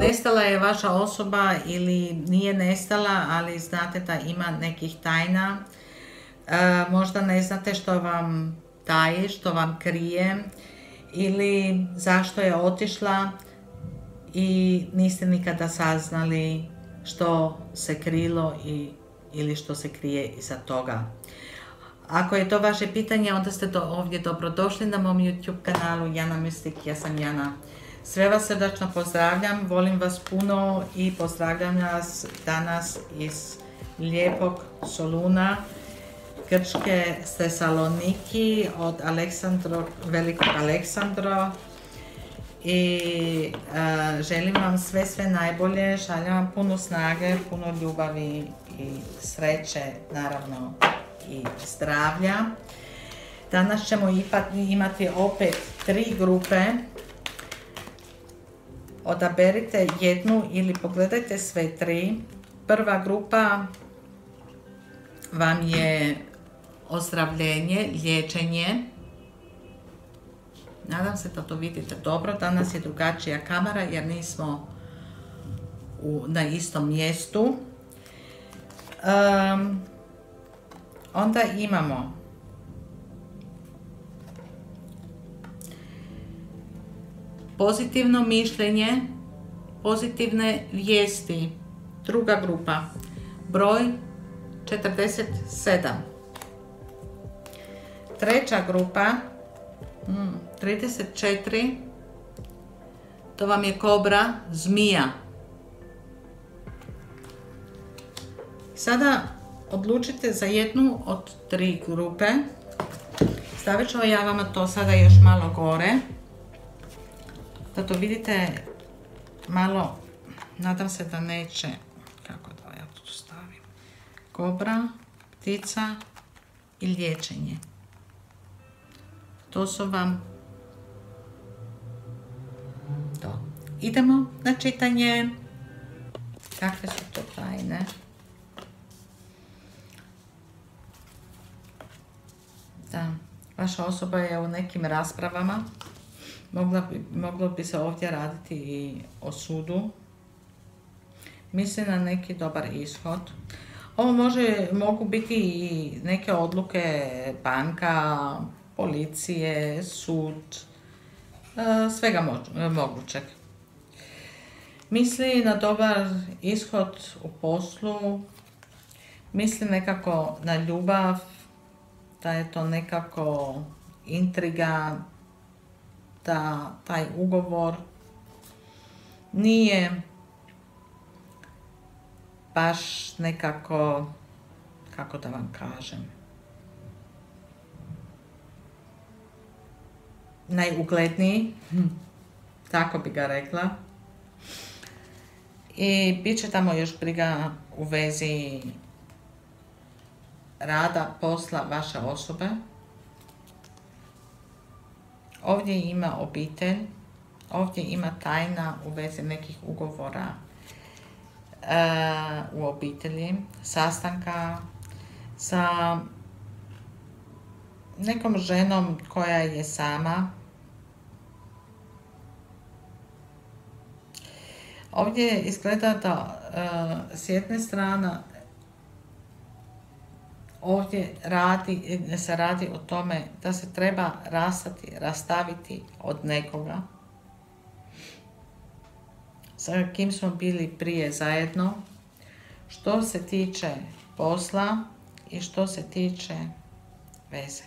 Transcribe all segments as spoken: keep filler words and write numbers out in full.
nestala je vaša osoba ili nije nestala, ali znate da ima nekih tajna. E, možda ne znate što vam taji, što vam krije ili zašto je otišla i niste nikada saznali što se krilo i, ili što se krije iza toga. Ako je to vaše pitanje, onda ste to ovdje dobrodošli na mom YouTube kanalu Jana Mystik. Ja sam Jana. Sve vas srdačno pozdravljam, volim vas puno i pozdravljam vas danas iz lijepog Soluna, grčke Tesaloniki od Aleksandro, velikog Aleksandra. I uh, želim vam sve sve najbolje, šaljem vam puno snage, puno ljubavi i sreće, naravno i zdravlja. Danas ćemo ipak imati opet tri grupe. Odaberite jednu ili pogledajte sve tri. Prva grupa vam je ozdravljenje, liječenje. Nadam se da to vidite dobro. Danas je drugačija kamera jer nismo u, na istom mjestu. Um, onda imamo pozitivno mišljenje, pozitivne vijesti. Druga grupa, broj četrdeset sedam. Treća grupa, hmm, trideset četiri, to vam je kobra, zmija. Sada odlučite za jednu od tri grupe. Stavit ću ja vama to sada još malo gore, da to vidite malo. Nadam se da neće, kako da ja to stavim, kobra, ptica i liječenje. To su vam to. Idemo na čitanje. Kakve su to tajne? Da, vaša osoba je u nekim raspravama. Mogla bi, moglo bi se ovdje raditi i o sudu. Misli na neki dobar ishod. Ovo može, mogu biti i neke odluke banka, policije, sud, svega mogućeg. Misli na dobar ishod u poslu, misli nekako na ljubav, da je to nekako intriga, da taj ugovor nije baš nekako, kako da vam kažem, najugledniji, tako bi ga rekla. I bit će tamo još briga u vezi rada, posla vaše osobe. Ovdje ima obitelj, ovdje ima tajna u vezi nekih ugovora uh, u obitelji, sastanka sa nekom ženom koja je sama. Ovdje izgleda da uh, s jedne strane ovdje radi, se radi o tome da se treba rastati, rastaviti od nekoga sa kim smo bili prije zajedno, što se tiče posla i što se tiče veze.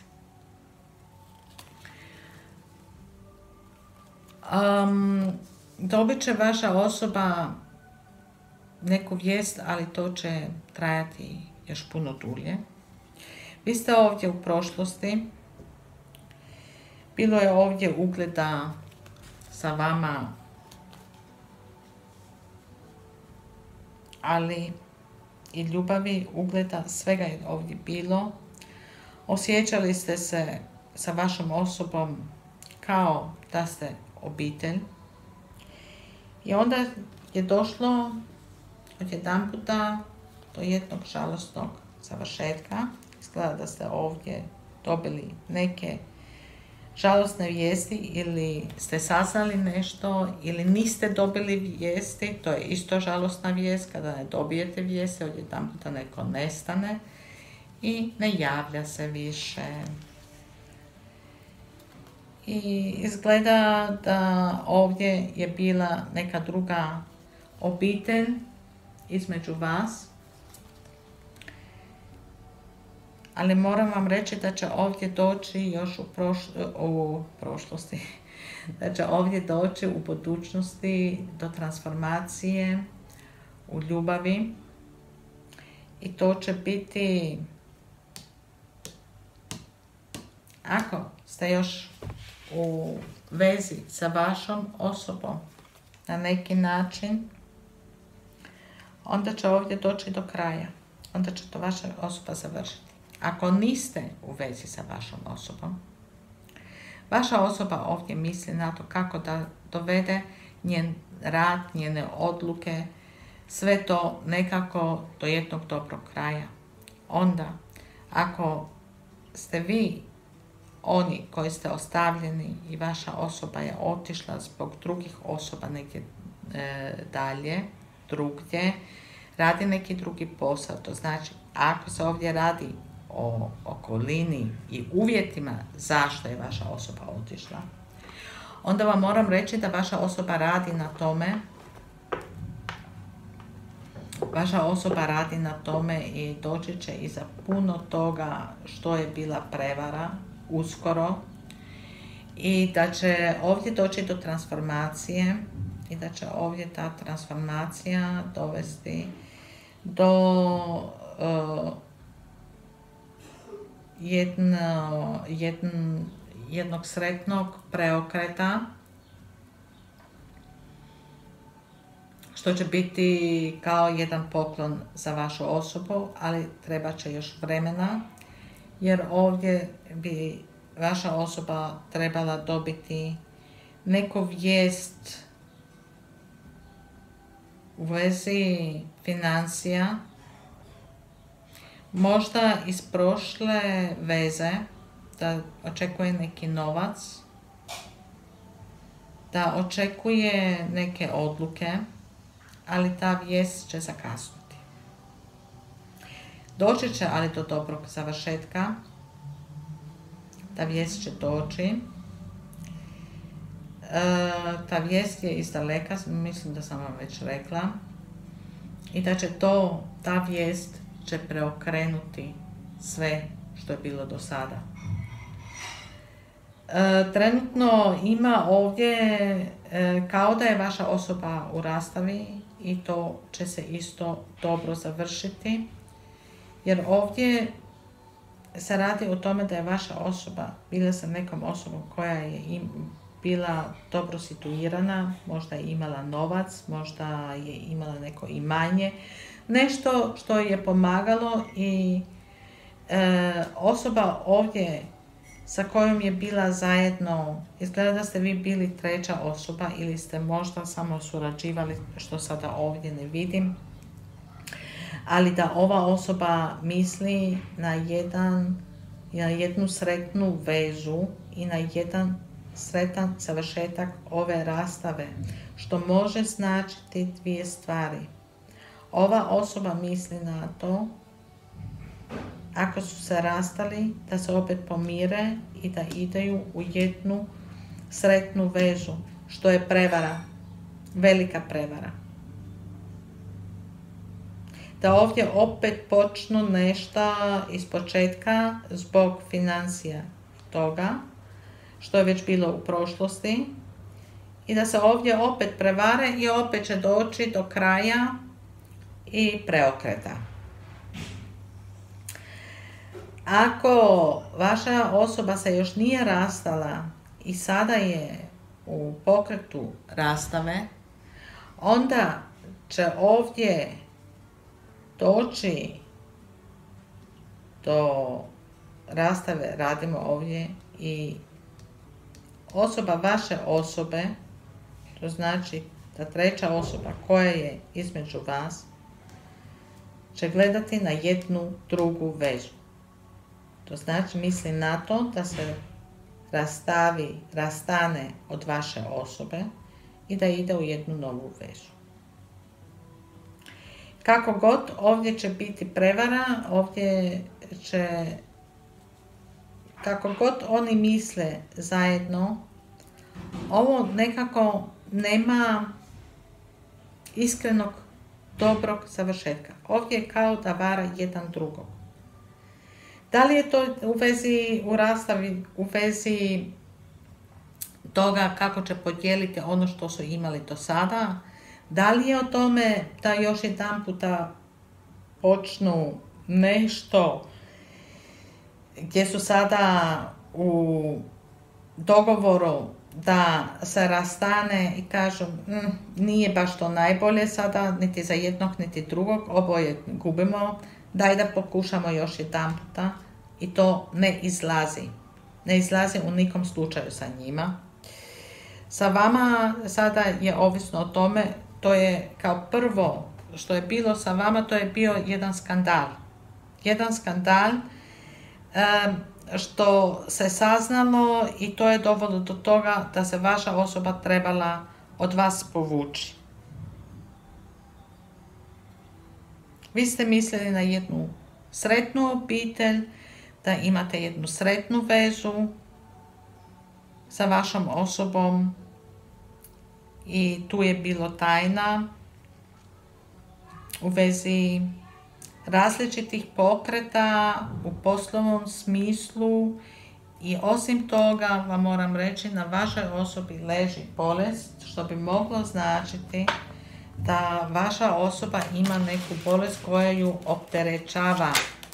Um, dobit će vaša osoba neku vijest, ali to će trajati još puno dulje. Vi ste ovdje u prošlosti, bilo je ovdje ugleda sa vama, ali i ljubavi, ugleda, svega je ovdje bilo. Osjećali ste se sa vašom osobom kao da ste obitelj. I onda je došlo odjedanputa do jednog žalosnog završetka. Izgleda da ste ovdje dobili neke žalosne vijesti ili ste saznali nešto ili niste dobili vijesti, to je isto žalosna vijest kada ne dobijete vijesti, odjedanput da neko nestane i ne javlja se više. I izgleda da ovdje je bila neka druga obitelj između vas. Ali moram vam reći da će ovdje doći još u, prošlo, u prošlosti, da će ovdje doći u budućnosti do transformacije u ljubavi i to će biti, ako ste još u vezi sa vašom osobom na neki način, onda će ovdje doći do kraja, onda će to vaša osoba završiti. Ako niste u vezi sa vašom osobom, vaša osoba ovdje misli na to kako da dovede njen rad, njene odluke, sve to nekako do jednog dobrog kraja. Onda, ako ste vi oni koji ste ostavljeni i vaša osoba je otišla zbog drugih osoba negdje e, dalje, drugdje, radi neki drugi posao, to znači ako se ovdje radi o okolini i uvjetima zašto je vaša osoba otišla, onda vam moram reći da vaša osoba radi na tome, vaša osoba radi na tome i doći će iza puno toga što je bila prevara uskoro i da će ovdje doći do transformacije i da će ovdje ta transformacija dovesti do uh, jedno, jedn, jednog sretnog preokreta, što će biti kao jedan poklon za vašu osobu, ali treba će još vremena, jer ovdje bi vaša osoba trebala dobiti neku vijest u vezi financija, možda iz prošle veze, da očekuje neki novac, da očekuje neke odluke, ali ta vijest će zakasnuti. Doći će ali do dobrog završetka, ta vijest će doći. E, ta vijest je iz daleka, mislim da sam vam već rekla, i da će to, ta vijest će preokrenuti sve što je bilo do sada. E, trenutno ima ovdje e, kao da je vaša osoba u rastavi i to će se isto dobro završiti, jer ovdje se radi o tome da je vaša osoba bila sa nekom osobom koja je im, bila dobro situirana, možda je imala novac, možda je imala neko imanje, nešto što je pomagalo i e, osoba ovdje sa kojom je bila zajedno, izgleda da ste vi bili treća osoba ili ste možda samo surađivali, što sada ovdje ne vidim, ali da ova osoba misli na, jedan, na jednu sretnu vezu i na jedan sretan završetak ove rastave, što može značiti dvije stvari. Ova osoba misli na to, ako su se rastali, da se opet pomire i da ideju u jednu sretnu vezu, što je prevara, velika prevara. Da ovdje opet počnu nešto iz početka zbog financija toga, što je već bilo u prošlosti, i da se ovdje opet prevare i opet će doći do kraja i preokreta. Ako vaša osoba se još nije rastala i sada je u pokretu rastave, onda će ovdje doći do rastave, radimo ovdje, i osoba vaše osobe, to znači da treća osoba koja je između vas, će gledati na jednu drugu vezu. To znači misli na to da se rastavi, rastane od vaše osobe i da ide u jednu novu vezu. Kako god, ovdje će biti prevara, ovdje će, kako god oni misle zajedno, ovo nekako nema iskrenog, dobrog završetka. Ovdje je kao da vara jedan drugog. Da li je to u vezi, u rastavi, u vezi toga kako će podijeliti ono što su imali do sada? Da li je o tome da još jedan puta počnu nešto gdje su sada u dogovoru da se rastane i kažu mm, nije baš to najbolje sada, niti za jednog, niti drugog, oboje gubimo, daj da pokušamo još jedan puta i to ne izlazi. Ne izlazi u nikom slučaju sa njima. Sa vama sada je ovisno o tome, to je kao prvo što je bilo sa vama, to je bio jedan skandal. Jedan skandal um, što se saznalo i to je dovelo do toga da se vaša osoba trebala od vas povući. Vi ste mislili na jednu sretnu obitelj, da imate jednu sretnu vezu sa vašom osobom i tu je bilo tajna u vezi različitih pokreta u poslovnom smislu i osim toga vam moram reći na vašoj osobi leži bolest što bi moglo značiti da vaša osoba ima neku bolest koja ju opterećava.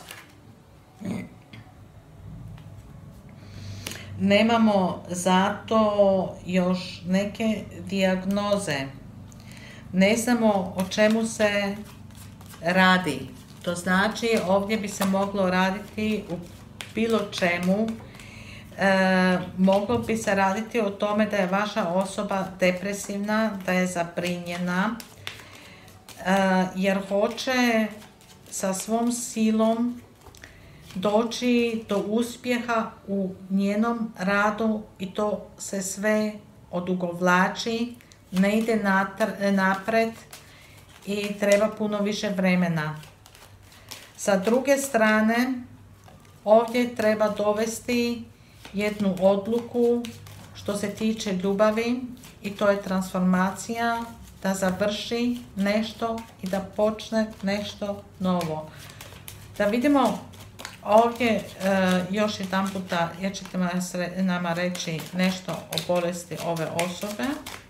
Nemamo zato još neke dijagnoze. Ne znamo o čemu se radi. To znači ovdje bi se moglo raditi u bilo čemu. E, moglo bi se raditi o tome da je vaša osoba depresivna, da je zabrinjena, e, jer hoće sa svom silom doći do uspjeha u njenom radu i to se sve odugovlači, ne ide napred i treba puno više vremena. Sa druge strane, ovdje treba dovesti jednu odluku što se tiče ljubavi i to je transformacija, da završi nešto i da počne nešto novo. Da vidimo ovdje uh, još jedan puta, jer ćete nama reći nešto o bolesti ove osobe.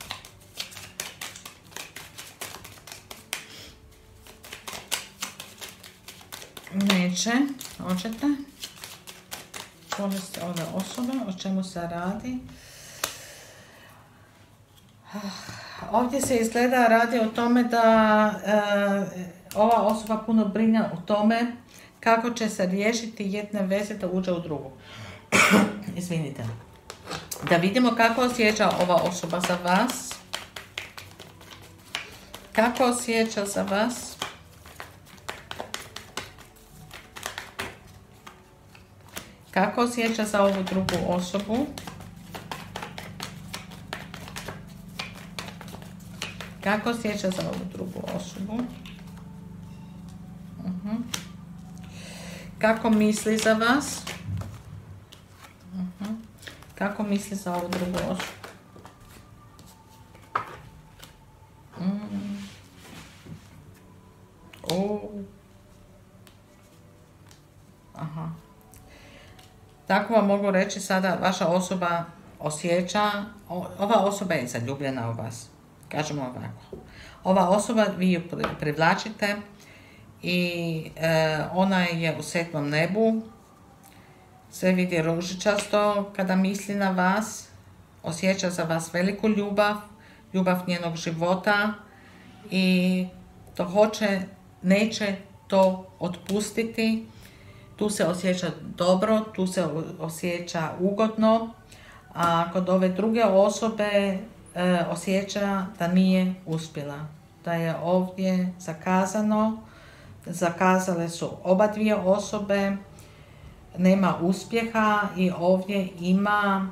Neće, hoćete. Bolesti ove osobe, o čemu se radi. Ovdje se izgleda radi o tome da uh, ova osoba puno brine o tome kako će se riješiti jedne veze da uđe u drugu. Izvinite. Da vidimo kako osjeća ova osoba za vas. Kako osjeća za vas. Kako osjeća za ovu drugu osobu. Kako osjeća za ovu drugu osobu. Uh-huh. Kako misli za vas? Uh-huh. Kako misli za ovu drugu osobu? Mm. Oh. Aha. Tako vam mogu reći sada, vaša osoba osjeća, ova osoba je zaljubljena u vas. Kažemo ovako. Ova osoba, vi ju privlačite i e, ona je u sedmom nebu, sve vidi ružičasto kada misli na vas, osjeća za vas veliku ljubav, ljubav njenog života i to hoće, neće to otpustiti. Tu se osjeća dobro, tu se osjeća ugodno, a kod ove druge osobe e, osjeća da nije uspjela, da je ovdje zakazano, zakazale su oba dvije osobe, nema uspjeha i ovdje ima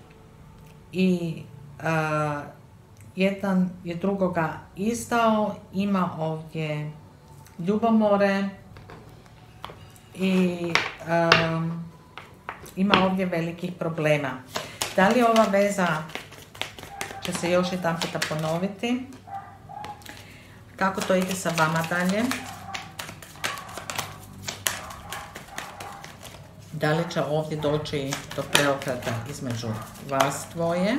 i uh, jedan je drugoga izdao, ima ovdje ljubomore i um, ima ovdje velikih problema. Da li ova veza će se još jedan puta ponoviti? Kako to ide sa vama dalje? Da li će ovdje doći do preokreta između vas dvoje?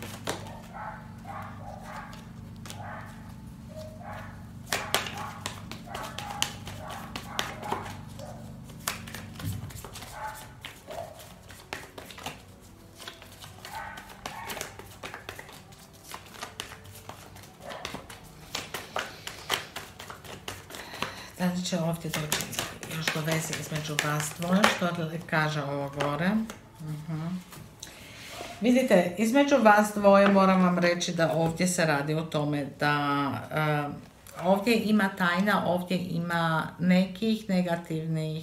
Da li će ovdje doći još do veze između vas dvoje, što kaže ovo gore? Uh-huh. Vidite, između vas dvoje moram vam reći da ovdje se radi o tome da uh, ovdje ima tajna, ovdje ima nekih negativnih,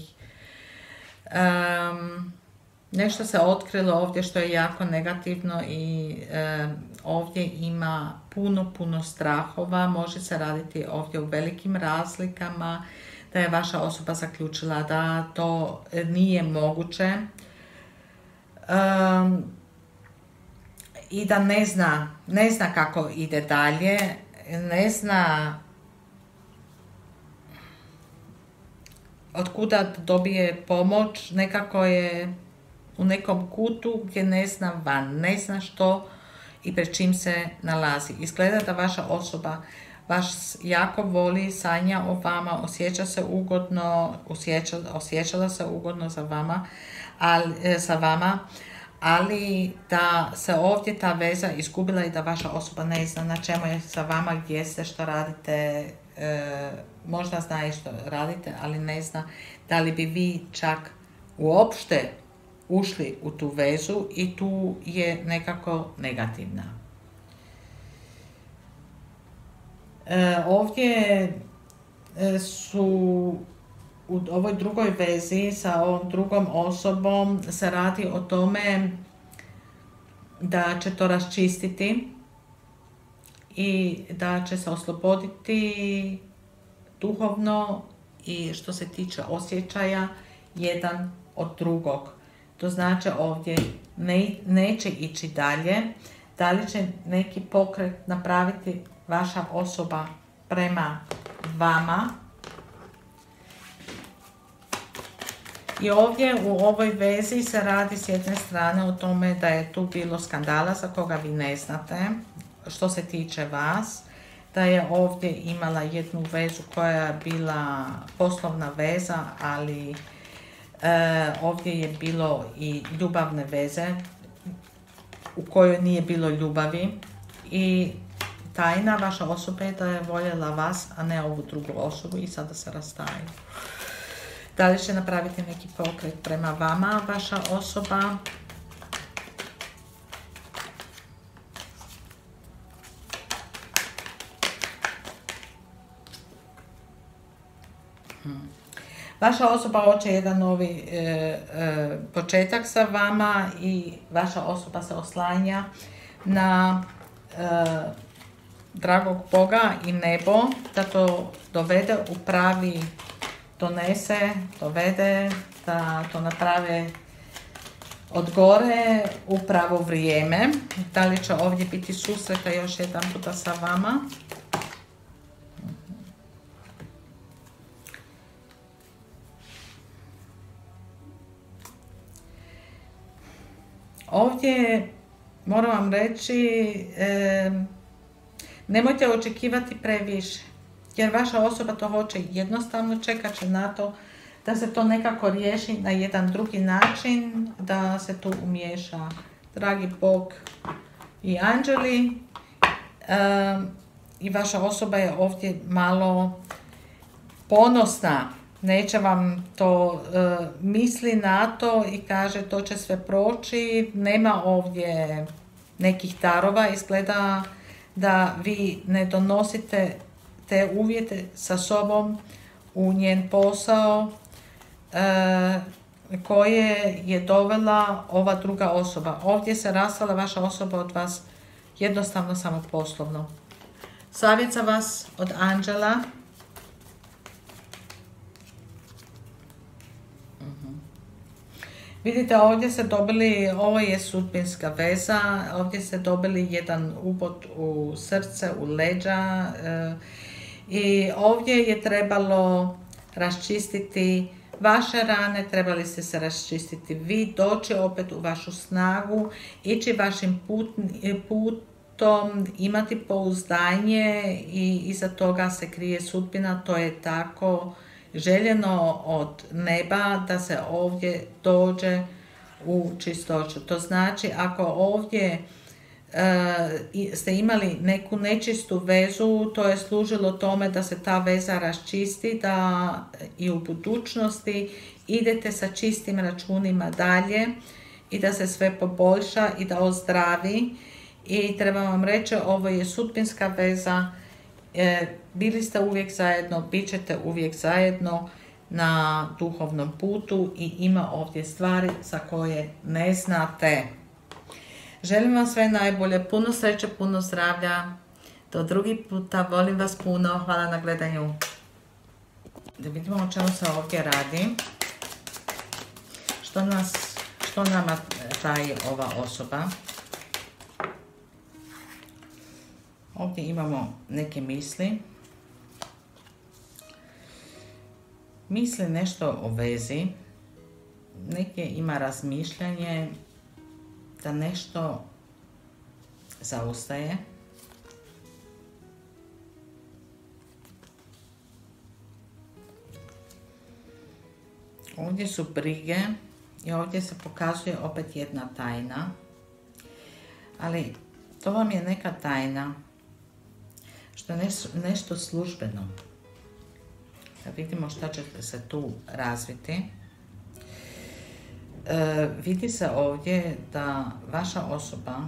um, nešto se otkrilo ovdje što je jako negativno i um, ovdje ima puno, puno strahova, može se raditi ovdje u velikim razlikama, da je vaša osoba zaključila da to nije moguće um, i da ne zna, ne zna kako ide dalje, ne zna od kuda dobije pomoć, nekako je u nekom kutu gdje ne zna van, ne zna što i pred čim se nalazi. Izgleda da vaša osoba vas jako voli, sanja o vama, osjeća se ugodno, osjeća, osjećala se ugodno za vama, ali, za vama, ali da se ovdje ta veza izgubila i da vaša osoba ne zna na čemu je sa vama, gdje ste, što radite, e, možda zna i što radite, ali ne zna da li bi vi čak uopšte ušli u tu vezu i tu je nekako negativna. E, ovdje su u ovoj drugoj vezi sa ovom drugom osobom se radi o tome da će to raščistiti i da će se osloboditi duhovno i što se tiče osjećaja jedan od drugog. To znači ovdje ne, neće ići dalje, da li će neki pokret napraviti vaša osoba prema vama. I ovdje u ovoj vezi se radi s jedne strane o tome da je tu bilo skandala za koga vi ne znate, što se tiče vas, da je ovdje imala jednu vezu koja je bila poslovna veza, ali e, ovdje je bilo i ljubavne veze u kojoj nije bilo ljubavi i tajna vaša osoba je da je voljela vas, a ne ovu drugu osobu i sada se rastaju. Da li će napraviti neki pokret prema vama, vaša osoba? Hmm. Vaša osoba hoće jedan novi e, e, početak sa vama i vaša osoba se oslanja na e, dragog Boga i nebo, da to dovede u pravi, donese, dovede, da to naprave od gore u pravo vrijeme. Da li će ovdje biti susreta još jedan puta sa vama? Ovdje moram vam reći, e, nemojte očekivati previše, jer vaša osoba to hoće jednostavno, čekat će na to da se to nekako riješi na jedan drugi način, da se tu umiješa dragi Bog i anđeli. E, I vaša osoba je ovdje malo ponosna, neće vam to, e, misli na to i kaže to će sve proći, nema ovdje nekih darova, izgleda da vi ne donosite te uvjete sa sobom u njen posao, e, koje je dovela ova druga osoba. Ovdje se rastala vaša osoba od vas jednostavno samo poslovno. Savjet za vas od anđela. Vidite, ovdje ste dobili, ovo je sudbinska veza, ovdje ste dobili jedan ubod u srce, u leđa i ovdje je trebalo raščistiti vaše rane, trebali ste se raščistiti vi, doći opet u vašu snagu, ići vašim put, putom, imati pouzdanje i iza toga se krije sudbina, to je tako željeno od neba da se ovdje dođe u čistoću. To znači ako ovdje e, ste imali neku nečistu vezu, to je služilo tome da se ta veza raščisti, da i u budućnosti idete sa čistim računima dalje i da se sve poboljša i da ozdravi. I treba vam reći, ovo je sudbinska veza. E, bili ste uvijek zajedno, bit ćete uvijek zajedno na duhovnom putu i ima ovdje stvari za koje ne znate. Želim vam sve najbolje, puno sreće, puno zdravlja. Do drugi puta, volim vas puno, hvala na gledanju. Da vidimo o čemu se ovdje radi. Što, nas, što nama daje ova osoba. Ovdje imamo neke misli. Misli nešto o vezi. Neke ima razmišljanje da nešto zaustaje. Ovdje su brige i ovdje se pokazuje opet jedna tajna. Ali to vam je neka tajna. Što je nešto, nešto službeno. Da vidimo šta će se tu razviti. E, vidi se ovdje da vaša osoba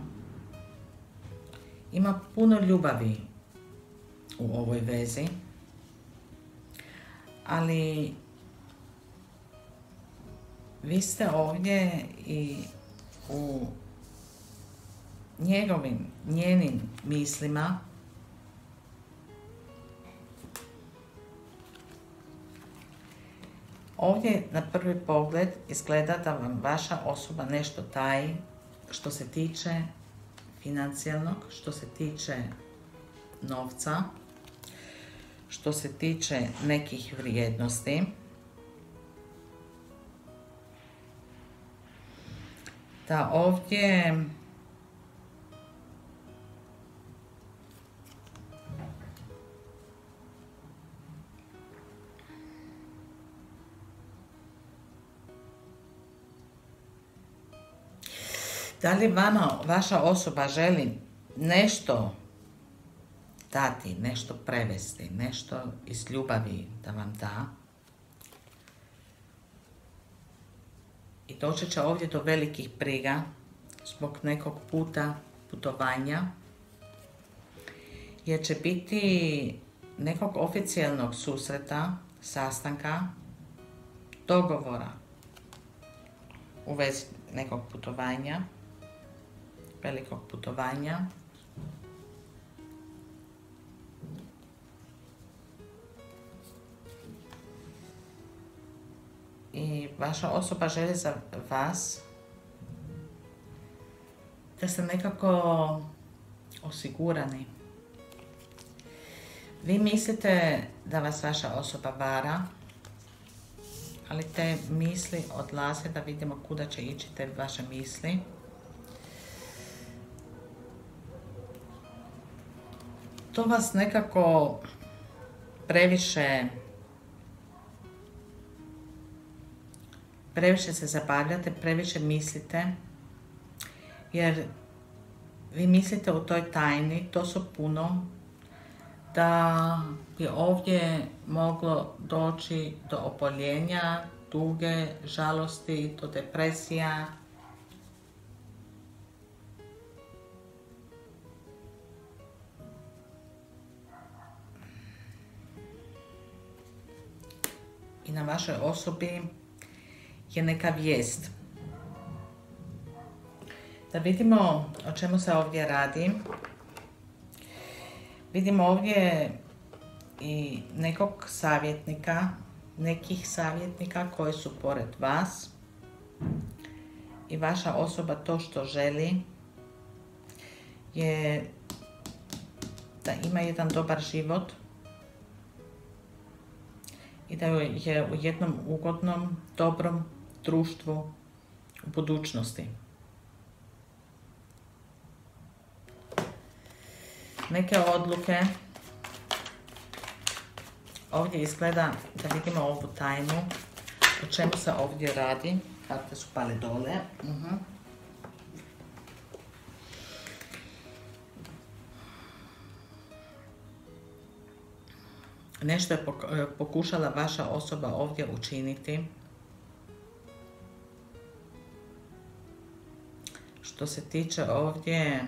ima puno ljubavi u ovoj vezi. Ali vi ste ovdje i u njegovim, njenim mislima. Ovdje na prvi pogled izgleda da vam vaša osoba nešto taji što se tiče financijalnog, što se tiče novca, što se tiče nekih vrijednosti. Da ovdje da li vama vaša osoba želi nešto dati, nešto prevesti, nešto iz ljubavi da vam da. I doći će ovdje do velikih briga zbog nekog puta, putovanja, jer će biti nekog oficijalnog susreta, sastanka, dogovora u vezi nekog putovanja, velikog putovanja. I vaša osoba želi za vas da ste nekako osigurani. Vi mislite da vas vaša osoba vara, ali te misli odlaze, da vidimo kuda će ići te vaše misli. To vas nekako previše previše se zabavljate, previše mislite, jer vi mislite u toj tajni, to su puno, da bi ovdje moglo doći do oboljenja, tuge, žalosti, do depresija. I na vašoj osobi je neka vijest. Da vidimo o čemu se ovdje radi. Vidimo ovdje i nekog savjetnika, nekih savjetnika koji su pored vas. I vaša osoba to što želi je da ima jedan dobar život i da je u jednom ugodnom, dobrom društvu u budućnosti. Neke odluke. Ovdje izgleda da vidimo ovu tajnu. O čemu se ovdje radi. Karte su pale dole. Uh-huh. Nešto je pokušala vaša osoba ovdje učiniti. Što se tiče ovdje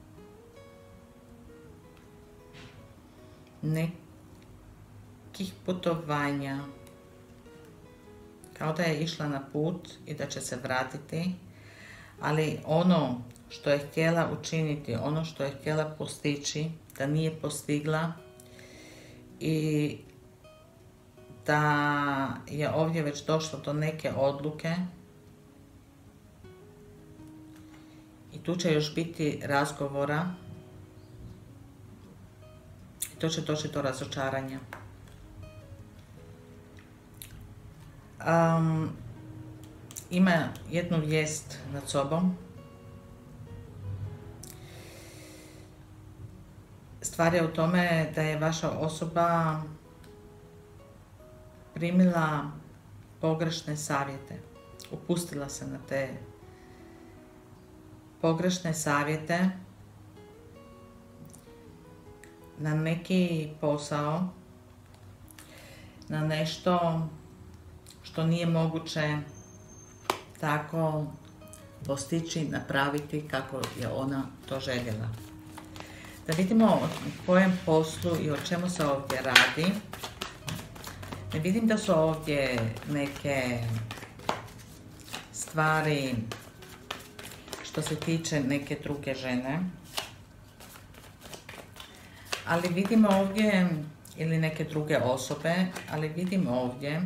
nekih putovanja, kao da je išla na put i da će se vratiti, ali ono što je htjela učiniti, ono što je htjela postići, da nije postigla i da je ovdje već došlo do neke odluke i tu će još biti razgovora i to će doći do razočaranja. Um, ima jednu vijest nad sobom. Stvar je u tome da je vaša osoba primila pogrešne savjete. Upustila se na te pogrešne savjete, na neki posao, na nešto što nije moguće tako postići, napraviti kako je ona to željela. Da vidimo o kojem poslu i o čemu se ovdje radi. Ne vidim da su ovdje neke stvari što se tiče neke druge žene. Ali vidimo ovdje, ili neke druge osobe, ali vidim ovdje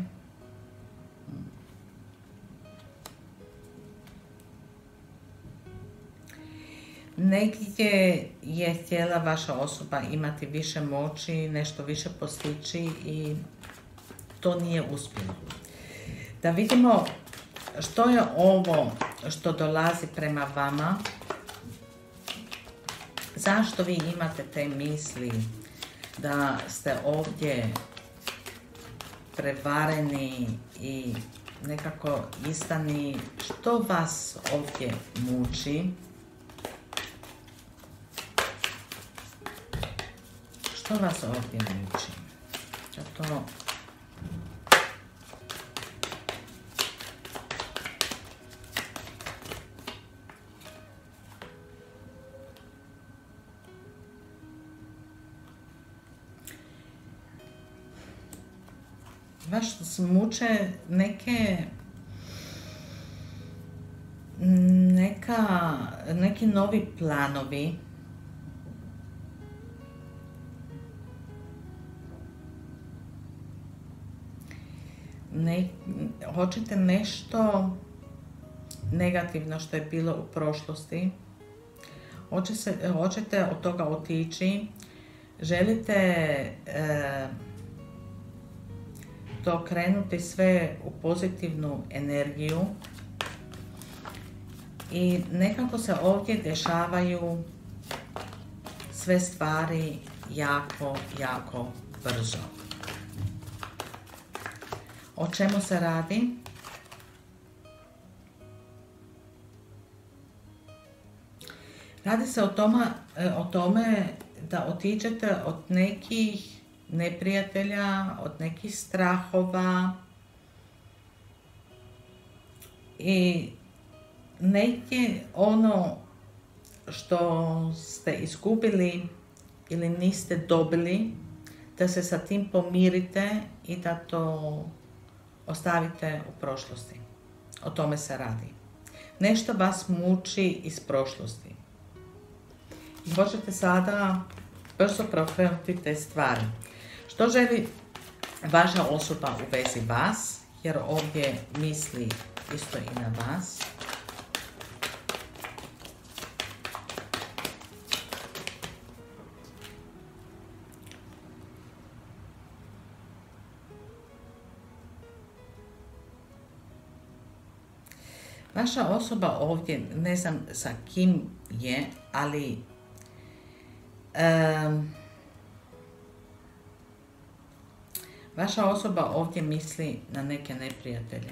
negdje je htjela vaša osoba imati više moći, nešto više postići i to nije uspjelo. Da vidimo što je ovo što dolazi prema vama. Zašto vi imate te misli da ste ovdje prevareni i nekako izdani? Što vas ovdje muči? Što vas ovdje muči? Zato vaš muče neke neka neki novi planovi. Ne, hoćete nešto negativno što je bilo u prošlosti, hoće se, hoćete od toga otići, želite e, to krenuti sve u pozitivnu energiju i nekako se ovdje dešavaju sve stvari jako, jako brzo. O čemu se radi? Radi se o tome, o tome da otiđete od nekih neprijatelja, od nekih strahova i negdje ono što ste izgubili ili niste dobili, da se sa tim pomirite i da to ostavite u prošlosti. O tome se radi. Nešto vas muči iz prošlosti. Možete sada brzo preokrenuti te stvari. Što želi vaša osoba u vezi vas, jer ovdje misli isto i na vas. Vaša osoba ovdje, ne znam sa kim je, ali um, vaša osoba ovdje misli na neke neprijatelje.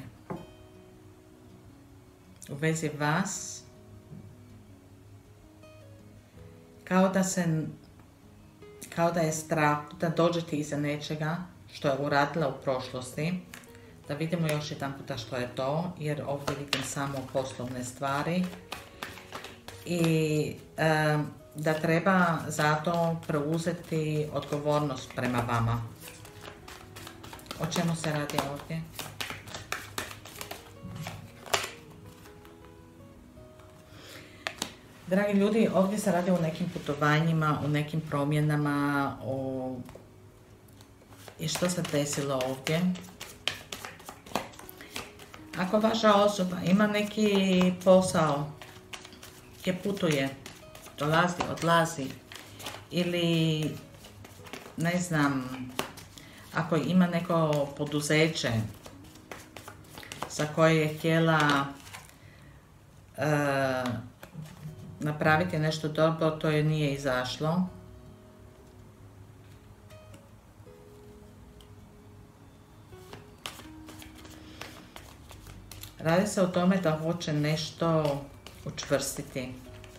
U vezi vas, kao da se, kao da je strah da dođete iza nečega što je uradila u prošlosti. Da vidimo još jedan puta što je to, jer ovdje vidim samo poslovne stvari. I e, da treba zato preuzeti odgovornost prema vama. O čemu se radi ovdje? Dragi ljudi, ovdje se radi o nekim putovanjima, o nekim promjenama, o... I što se desilo ovdje? Ako vaša osoba ima neki posao gdje putuje, dolazi, odlazi, ili ne znam, ako ima neko poduzeće za koje je htjela uh, napraviti nešto dobro, to je nije izašlo. Radi se o tome da hoće nešto učvrstiti.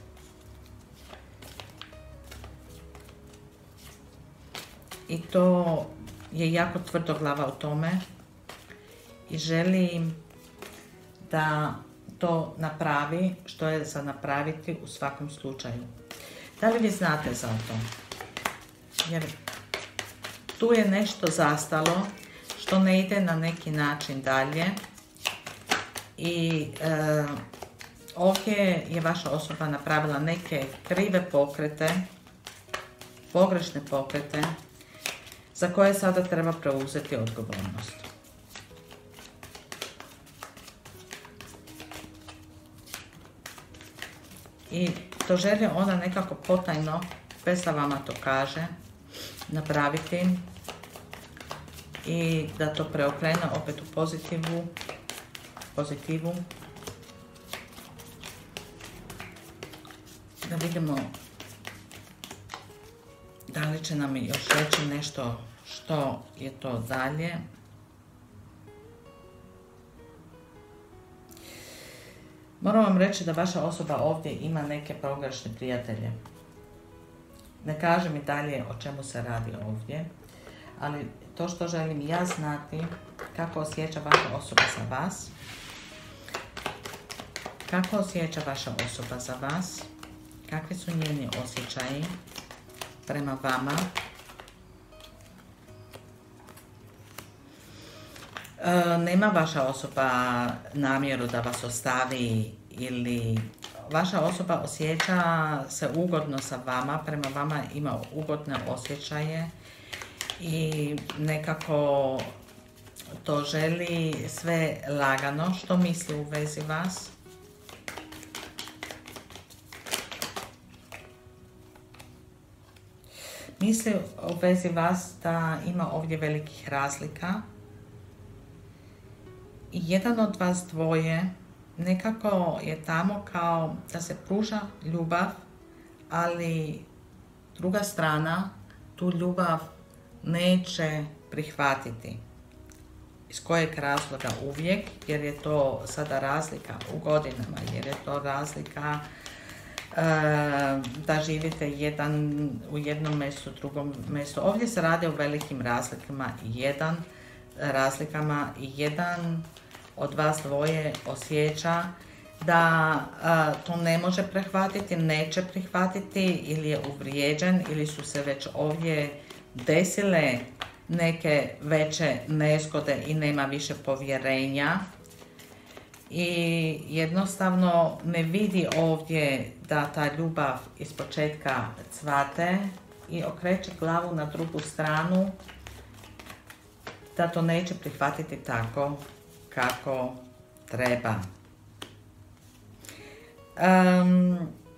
I to je jako tvrdoglava u tome i želi da to napravi što je za napraviti u svakom slučaju. Da li vi znate za to? Jer tu je nešto zastalo što ne ide na neki način dalje. I e, ovdje je vaša osoba napravila neke krive pokrete, pogrešne pokrete, za koje sada treba preuzeti odgovornost. I to želi ona nekako potajno, bez da vama to kaže, napraviti i da to preokrene opet u pozitivu. pozitivu. Da vidimo da li će nam još reći nešto što je to dalje. Moram vam reći da vaša osoba ovdje ima neke pogrešne prijatelje. Ne kaže mi dalje o čemu se radi ovdje, ali to što želim ja znati, kako osjeća vaša osoba za vas, kako osjeća vaša osoba za vas, kakvi su njeni osjećaji prema vama. E, nema vaša osoba namjeru da vas ostavi ili vaša osoba osjeća se ugodno sa vama, prema vama ima ugodne osjećaje i nekako to želi sve lagano. Što misli u vezi vas? Misli u vezi vas da ima ovdje velikih razlika. I jedan od vas dvoje nekako je tamo kao da se pruža ljubav, ali druga strana tu ljubav neće prihvatiti. Iz kojeg razloga uvijek? Jer je to sada razlika u godinama, jer je to razlika e, da živite jedan u jednom mjestu, drugom mjestu. Ovdje se radi o velikim razlikama i jedan razlikama i jedan od vas dvoje osjeća da a, to ne može prihvatiti, neće prihvatiti ili je uvrijeđen ili su se već ovdje desile neke veće nezgode i nema više povjerenja i jednostavno ne vidi ovdje da ta ljubav iz početka cvate i okreće glavu na drugu stranu, da to neće prihvatiti tako kako treba. Um,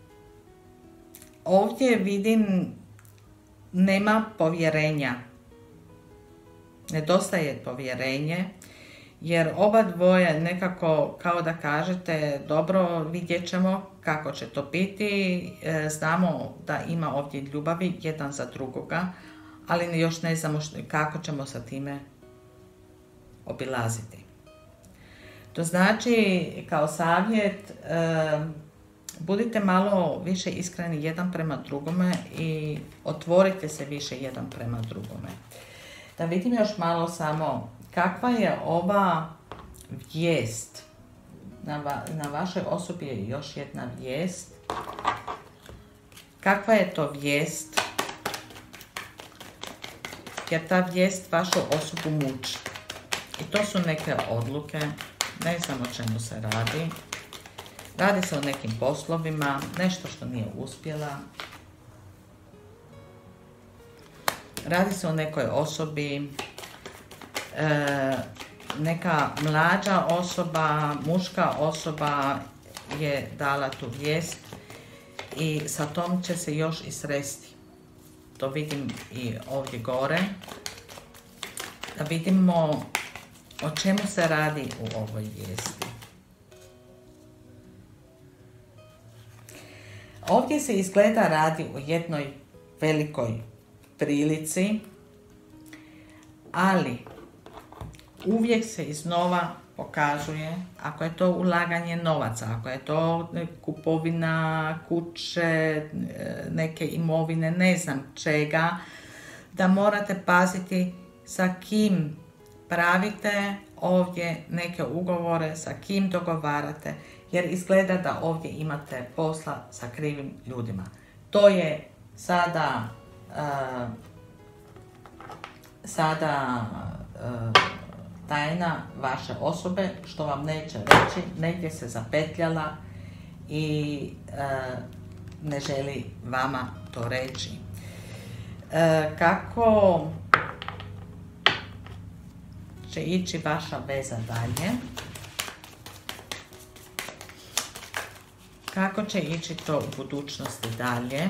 ovdje vidim nema povjerenja, nedostaje povjerenje, jer oba dvoje nekako kao da kažete dobro, vidjet ćemo kako će to biti, e, znamo da ima ovdje ljubavi jedan za drugoga, ali još ne znamo što, kako ćemo sa time obilaziti. To znači, kao savjet, e, budite malo više iskreni jedan prema drugome i otvorite se više jedan prema drugome. Da vidim još malo samo kakva je ova vijest. Na, va, na vašoj osobi je još jedna vijest. Kakva je to vijest? Jer ta vijest vašu osobu muči. I to su neke odluke. Ne znam o čemu se radi. Radi se o nekim poslovima, nešto što nije uspjela. Radi se o nekoj osobi, e, neka mlađa osoba, muška osoba je dala tu vijest i sa tom će se još i sresti. To vidim i ovdje gore. Da vidimo o čemu se radi u ovoj vijesti. Ovdje se izgleda radi o jednoj velikoj prilici, ali uvijek se iznova pokazuje, ako je to ulaganje novaca, ako je to kupovina kuće, neke imovine, ne znam čega, da morate paziti sa kim pravite ovdje neke ugovore, sa kim dogovarate, jer izgleda da ovdje imate posla sa krivim ljudima. To je sada uh, sada uh, tajna vaše osobe, što vam neće reći, negdje se zapetljala i uh, ne želi vama to reći. Uh, kako će ići vaša veza dalje? Kako će ići to u budućnosti dalje?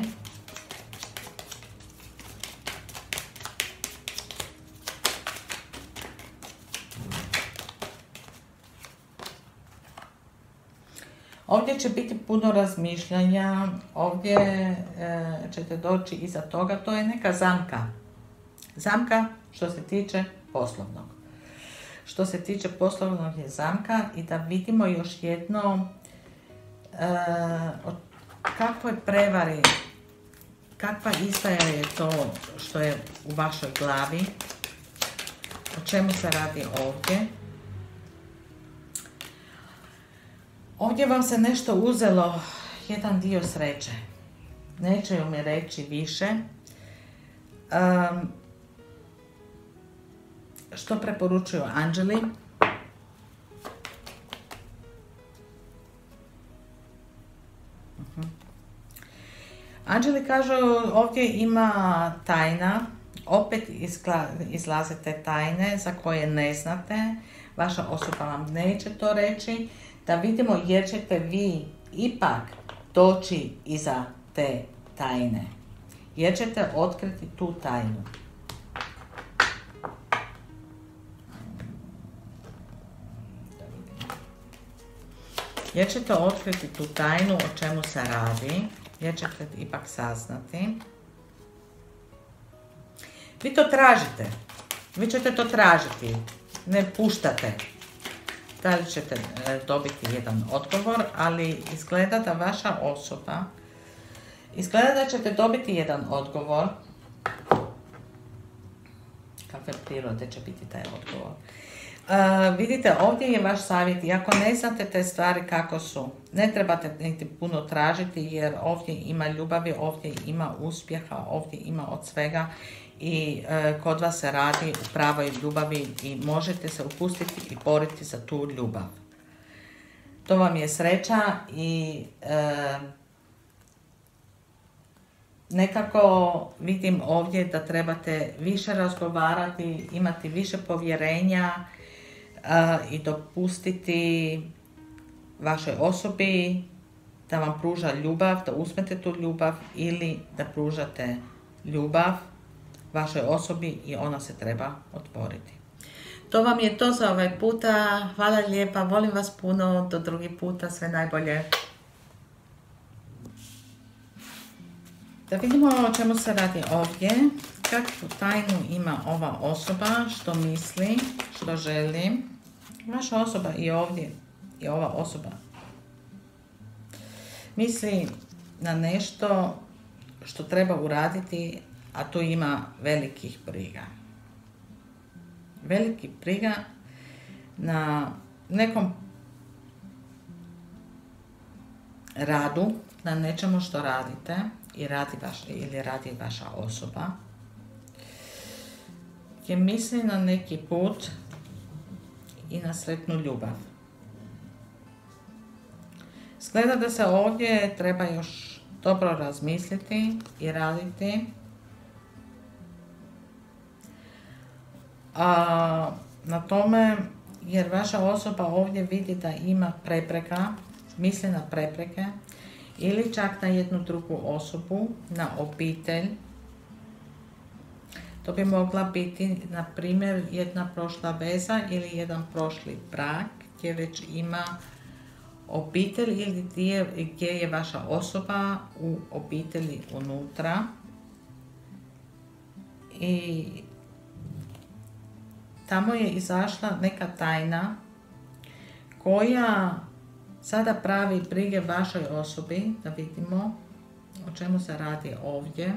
Ovdje će biti puno razmišljanja, ovdje e, ćete doći iza toga, to je neka zamka. Zamka što se tiče poslovnog. Što se tiče poslovnog je zamka i da vidimo još jedno e, o kakvoj prevari, kakva izdaja je to što je u vašoj glavi, o čemu se radi ovdje. Ovdje vam se nešto uzelo, jedan dio sreće. Neće mi reći više. Um, što preporučuju anđeli? Uh-huh. Anđeli kažu ovdje ima tajna, opet izla, izlazite tajne za koje ne znate, vaša osoba vam neće to reći. Da vidimo jer ćete vi ipak doći iza te tajne. Jer ćete otkriti tu tajnu. Jer ćete otkriti tu tajnu o čemu se radi. Jer ćete ipak saznati. Vi to tražite. Vi ćete to tražiti. Ne puštate. Da li ćete dobiti jedan odgovor, ali izgleda da vaša osoba, izgleda da ćete dobiti jedan odgovor. Kakve prirode će biti taj odgovor? Uh, vidite, ovdje je vaš savjet i ako ne znate te stvari kako su, ne trebate niti puno tražiti jer ovdje ima ljubavi, ovdje ima uspjeha, ovdje ima od svega. I e, kod vas se radi u pravoj ljubavi i možete se upustiti i boriti za tu ljubav. to vam je sreća i e, nekako vidim ovdje da trebate više razgovarati, imati više povjerenja e, i dopustiti vašoj osobi da vam pruža ljubav, da uzmete tu ljubav ili da pružate ljubav vašoj osobi i ona se treba otvoriti. To vam je to za ovaj puta. Hvala lijepa, volim vas puno, do drugi puta, sve najbolje. Da vidimo o čemu se radi ovdje. Kakvu tajnu ima ova osoba, što misli, što želi. Vaša osoba i ovdje, i ova osoba misli na nešto što treba uraditi, a tu ima velikih briga. Veliki briga na nekom radu, na nečemu što radite i radi vaš, ili radi vaša osoba, je misli na neki put i na sretnu ljubav. Izgleda da se ovdje treba još dobro razmisliti i raditi. A, na tome, jer vaša osoba ovdje vidi da ima prepreka, misli na prepreke ili čak na jednu drugu osobu, na obitelj. To bi mogla biti, na primjer, jedna prošla veza ili jedan prošli brak gdje već ima obitelj ili gdje, gdje je vaša osoba u obitelji unutra. I tamo je izašla neka tajna koja sada pravi brige vašoj osobi, da vidimo o čemu se radi ovdje.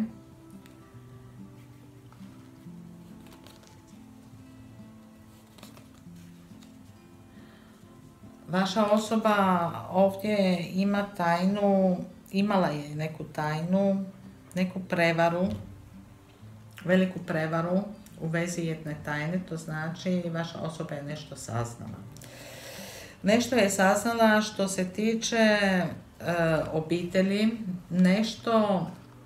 Vaša osoba ovdje ima tajnu, imala je neku tajnu, neku prevaru, veliku prevaru u vezi jedne tajne, to znači vaša osoba je nešto saznala. Nešto je saznala što se tiče e, obitelji, nešto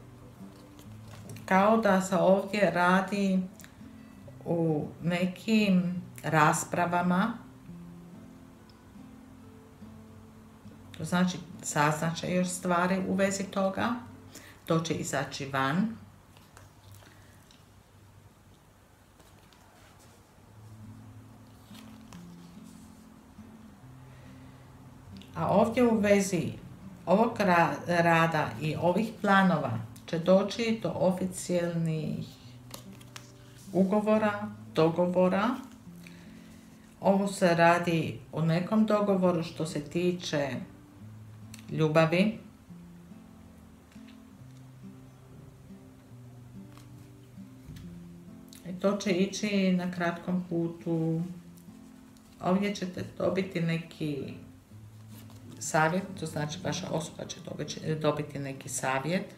kao da se ovdje radi u nekim raspravama. To znači saznat će još stvari u vezi toga, to će izaći van. A ovdje u vezi ovog rada i ovih planova će doći do oficijelnih ugovora, dogovora. Ovo se radi o nekom dogovoru što se tiče ljubavi. I to će ići na kratkom putu. Ovdje ćete dobiti neki savjet, to znači vaša osoba će dobiti neki savjet.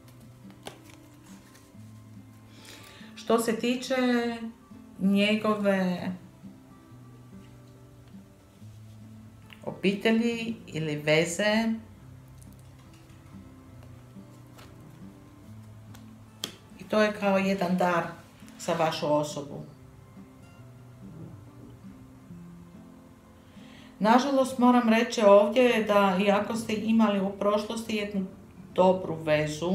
Što se tiče njegove obitelji ili veze, i to je kao jedan dar za vašu osobu. Nažalost, moram reći ovdje da iako ste imali u prošlosti jednu dobru vezu,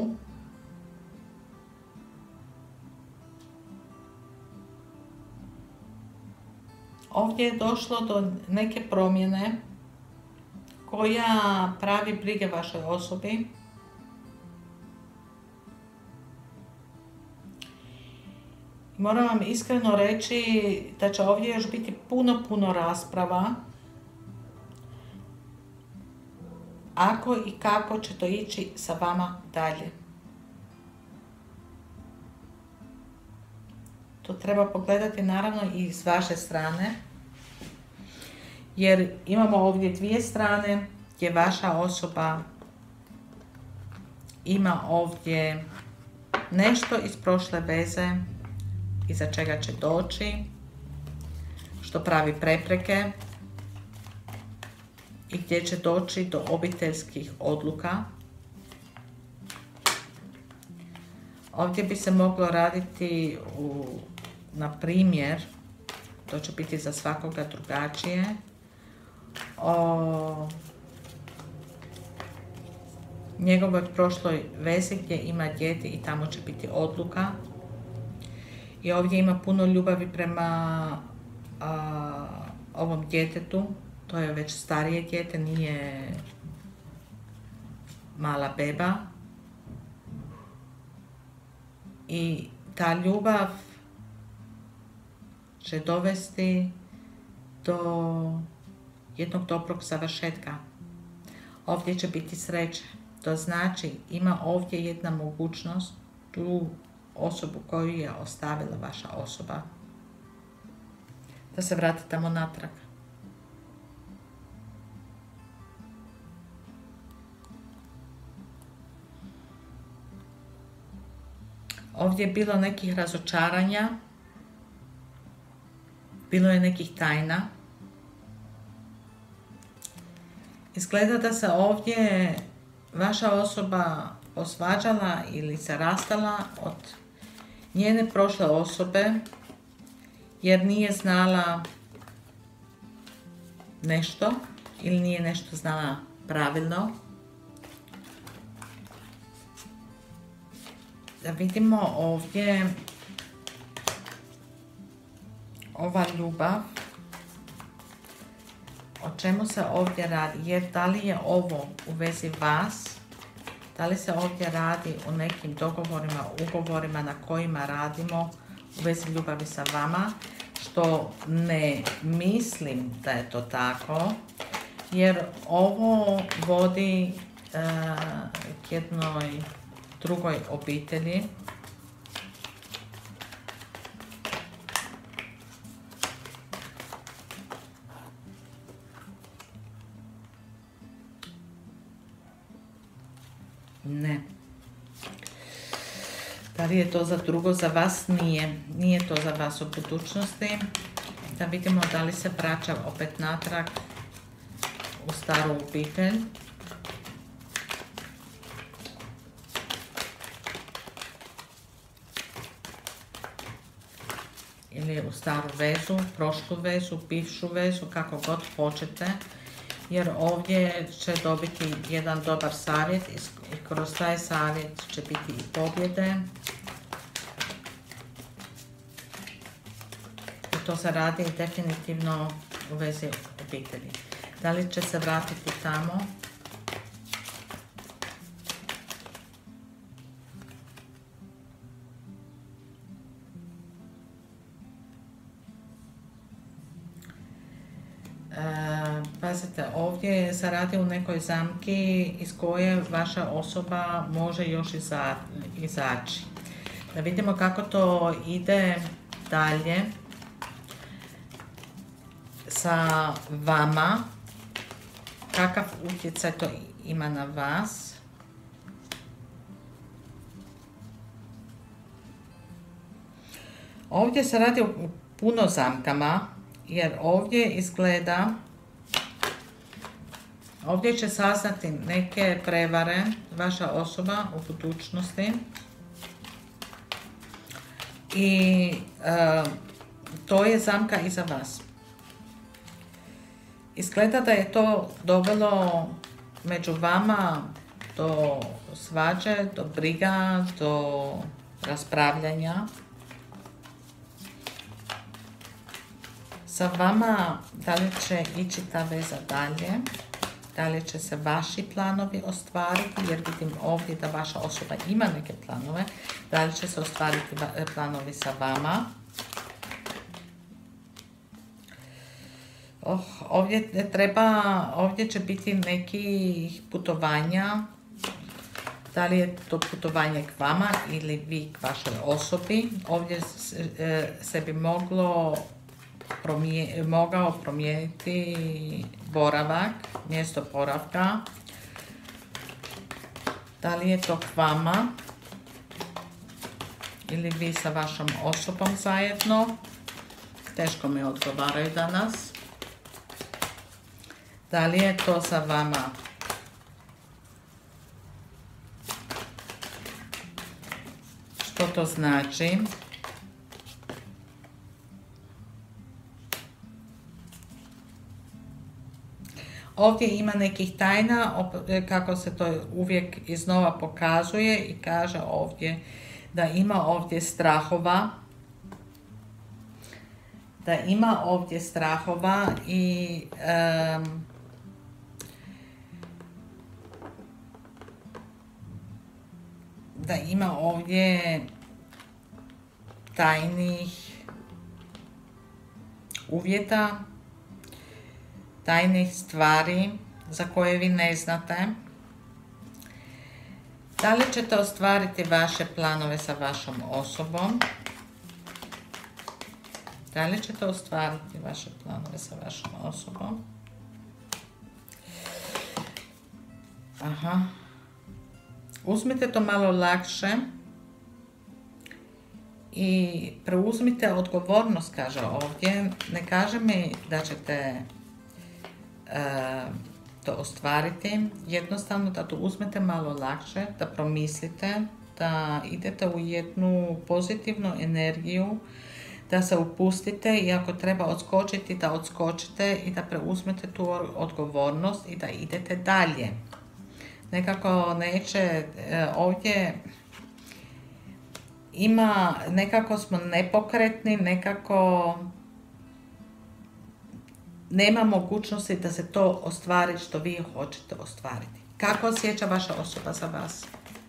ovdje je došlo do neke promjene koja pravi brige vašoj osobi. Moram vam iskreno reći da će ovdje još biti puno, puno rasprava. Ako i kako će to ići sa vama dalje. To treba pogledati naravno i s vaše strane. Jer imamo ovdje dvije strane gdje vaša osoba ima ovdje nešto iz prošle veze iza čega će doći, što pravi prepreke i gdje će doći do obiteljskih odluka. Ovdje bi se moglo raditi u, na primjer, to će biti za svakoga drugačije, o njegovoj prošloj vezi gdje ima dijete i tamo će biti odluka. I ovdje ima puno ljubavi prema a, ovom djetetu. To je već starije dijete, nije mala beba. I ta ljubav će dovesti do jednog dobrog završetka. Ovdje će biti sreće. To znači, ima ovdje jedna mogućnost, tu osobu koju je ostavila vaša osoba, da se vrati tamo natrag. Ovdje je bilo nekih razočaranja, bilo je nekih tajna. Izgleda da se ovdje vaša osoba osvađala ili se rastala od njene prošle osobe jer nije znala nešto ili nije nešto znala pravilno. Da vidimo ovdje ova ljubav, o čemu se ovdje radi, jer da li je ovo u vezi vas, da li se ovdje radi o nekim dogovorima, ugovorima na kojima radimo u vezi ljubavi sa vama, što ne mislim da je to tako, jer ovo vodi uh, k jednoj drugoj obitelji. Ne. Da li je to za drugo, za vas? Nije. Nije to za vas u budućnosti. Da vidimo da li se vraća opet natrag u staru obitelj. Ili u staru vezu, prošlu vezu, bivšu vezu, kako god hoćete. Jer ovdje će dobiti jedan dobar savjet i kroz taj savjet će biti i pobjede. I to se radi definitivno u vezi obitelji. Da li će se vratiti tamo? Pazite, ovdje se radi u nekoj zamki iz koje vaša osoba može još iza, izaći. Da vidimo kako to ide dalje sa vama, kakav utjecaj to ima na vas. Ovdje se radi o puno zamkama, jer ovdje izgleda, ovdje će saznati neke prevare vaša osoba u budućnosti i e, to je zamka i za vas. Izgleda da je to dovelo među vama do svađe, do briga, do raspravljanja. Sa vama, da li će ići ta veza dalje, da li će se vaši planovi ostvariti, jer vidim ovdje da vaša osoba ima neke planove, da li će se ostvariti planovi sa vama. Oh, ovdje, treba, ovdje će biti nekih putovanja, da li je to putovanje k vama ili vi k vašoj osobi. Ovdje se bi moglo Promije, mogao promijeniti boravak, mjesto boravka. Da li je to k vama ili vi sa vašom osobom zajedno? Teško mi odgovaraju danas. Da li je to za vama? Što to znači? Ovdje ima nekih tajna, kako se to uvijek iznova pokazuje i kaže ovdje da ima ovdje strahova. Da ima ovdje strahova i um, da ima ovdje tajnih uvjeta, tajnih stvari za koje vi ne znate. Da li ćete ostvariti vaše planove sa vašom osobom? Da li ćete ostvariti vaše planove sa vašom osobom? Aha. Uzmite to malo lakše i preuzmite odgovornost, kaže ovdje. Ne kaže mi da ćete uh, to ostvariti. Jednostavno da to uzmete malo lakše, da promislite, da idete u jednu pozitivnu energiju, da se upustite i ako treba odskočiti, da odskočite i da preuzmete tu odgovornost i da idete dalje. Nekako neće, ovdje ima, nekako smo nepokretni, nekako nema mogućnosti da se to ostvari što vi hoćete ostvariti. Kako osjeća vaša osoba za vas?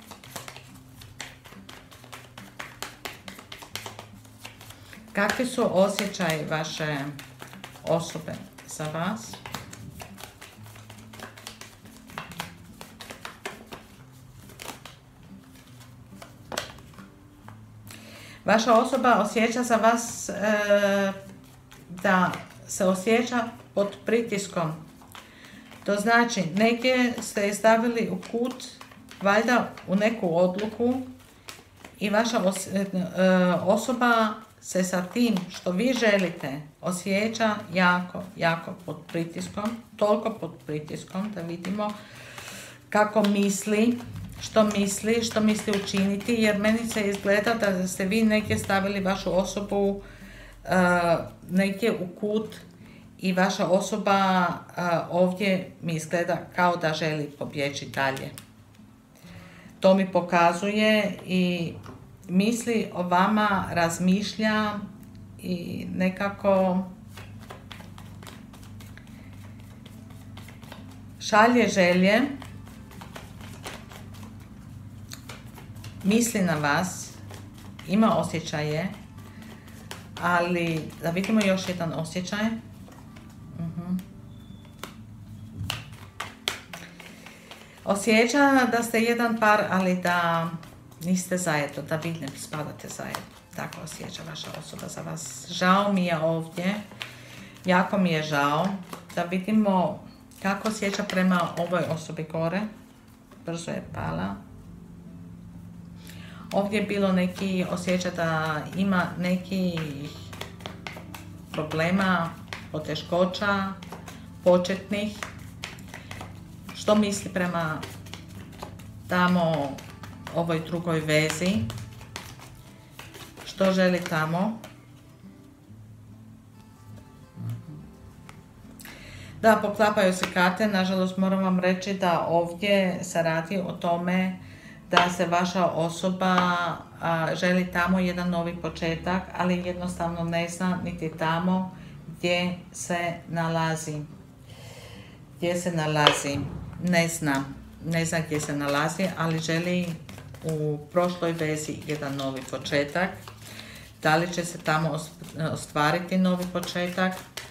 Kakvi su osjećaji vaše osobe za vas? Vaša osoba osjeća za vas e, da se osjeća pod pritiskom. To znači, negdje ste je stavili u kut, valjda u neku odluku i vaša os, e, osoba se sa tim što vi želite osjeća jako, jako pod pritiskom, toliko pod pritiskom da vidimo kako misli, što misli, što misli učiniti, jer meni se izgleda da ste vi negdje stavili vašu osobu uh, negdje u kut i vaša osoba uh, ovdje mi izgleda kao da želi pobjeći dalje. To mi pokazuje i misli o vama, razmišlja i nekako šalje želje, misli na vas, ima osjećaje, ali da vidimo još jedan osjećaj. Uh-huh. Osjeća da ste jedan par, ali da niste zajedno, da vi ne spadate zajedno. Tako osjeća vaša osoba za vas. Žao mi je ovdje, jako mi je žao. Da vidimo kako osjeća prema ovoj osobi gore. Brzo je pala. Ovdje je bilo neki osjeća da ima nekih problema, poteškoća, početnih. Što misli prema tamo ovoj drugoj vezi? Što želi tamo? Da, poklapaju se karte. Nažalost moram vam reći da ovdje se radi o tome da se vaša osoba a, želi tamo jedan novi početak, ali jednostavno ne zna niti tamo gdje se nalazi. Gdje se nalazi? Ne zna. Ne zna gdje se nalazi, ali želi u prošloj vezi jedan novi početak. Da li će se tamo ostvariti novi početak?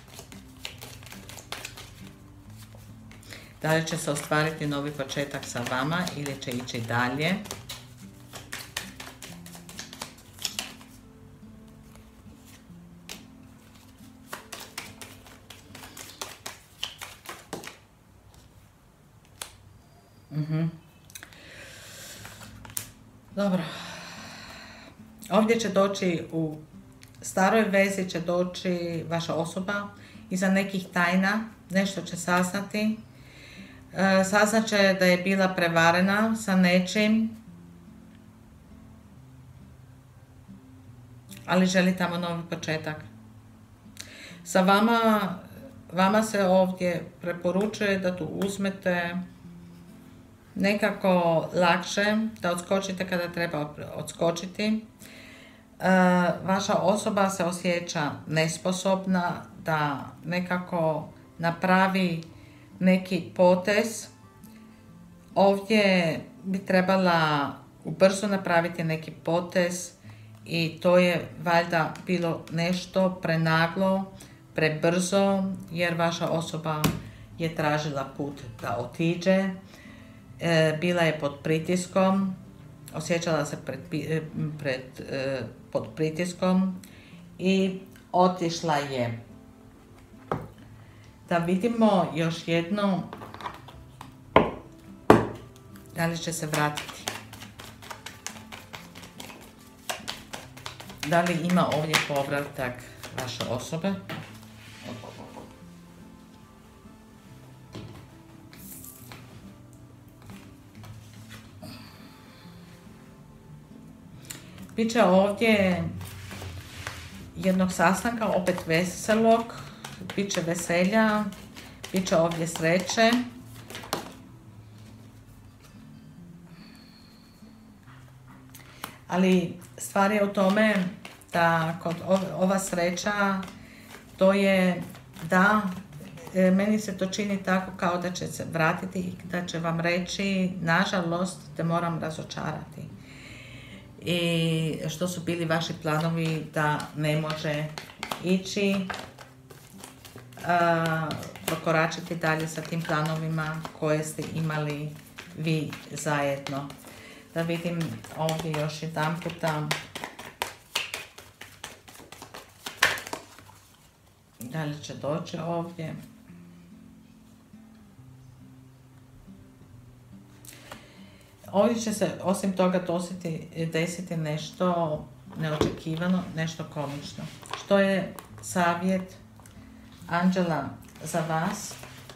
Da li će se ostvariti novi početak sa vama ili će ići dalje? Uh-huh. Dobro. Ovdje će doći u staroj vezi će doći vaša osoba iza nekih tajna, nešto će saznati. Saznat će da je bila prevarena sa nečim, ali želi tamo novi početak. Sa vama, vama se ovdje preporučuje da tu uzmete nekako lakše, da odskočite kada treba odskočiti. Vaša osoba se osjeća nesposobna da nekako napravi neki potez. Ovdje bi trebala ubrzo napraviti neki potez i to je valjda bilo nešto prenaglo, prebrzo, jer vaša osoba je tražila put da otiđe. E, bila je pod pritiskom, osjećala se pred, pred, e, pod pritiskom i otišla je. Da vidimo još jedno, da li će se vratiti. Da li ima ovdje povratak vaše osobe? Biće ovdje jednog sastanka, opet veselog, bit će veselja, bit će ovdje sreće. Ali stvar je u tome da kod ova sreća, to je da, meni se to čini tako kao da će se vratiti i da će vam reći, nažalost, te moram razočarati. I što su bili vaši planovi da ne može ići, uh, prokoračiti dalje sa tim planovima koje ste imali vi zajedno. Da vidim ovdje još jedan puta. Da li će doći ovdje? Ovdje će se osim toga desiti, desiti nešto neočekivano, nešto komično. Što je savjet anđela za vas?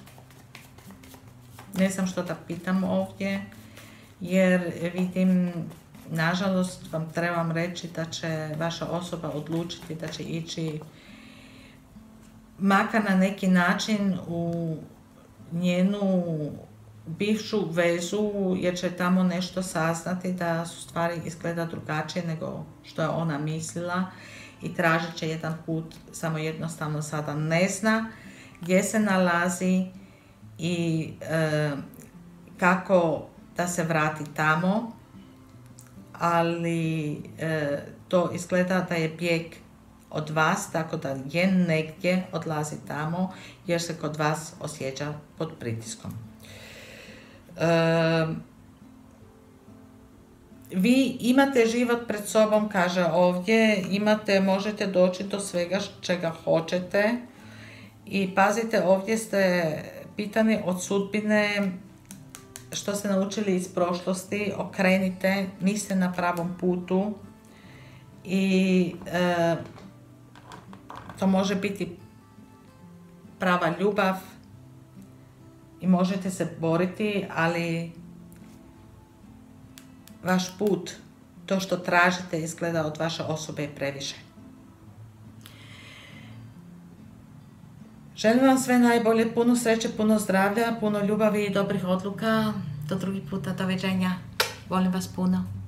Ne znam što da pitam ovdje, jer vidim, nažalost vam trebam reći da će vaša osoba odlučiti da će ići makar na neki način u njenu bivšu vezu, jer će tamo nešto saznati da su stvari izgleda drugačije nego što je ona mislila i tražit će jedan put, samo jednostavno sada ne zna gdje se nalazi i e, kako da se vrati tamo, ali e, to izgleda da je bijeg od vas, tako da je negdje odlazi tamo jer se kod vas osjeća pod pritiskom. E, vi imate život pred sobom, kaže ovdje, imate, možete doći do svega čega hoćete i pazite, ovdje ste pitani od sudbine, što ste naučili iz prošlosti, okrenite, niste na pravom putu i e, to može biti prava ljubav i možete se boriti, ali vaš put, to što tražite izgleda od vaše osobe je previše. Želim vam sve najbolje, puno sreće, puno zdravlja, puno ljubavi i dobrih odluka. Do drugi puta, doviđenja. Volim vas puno.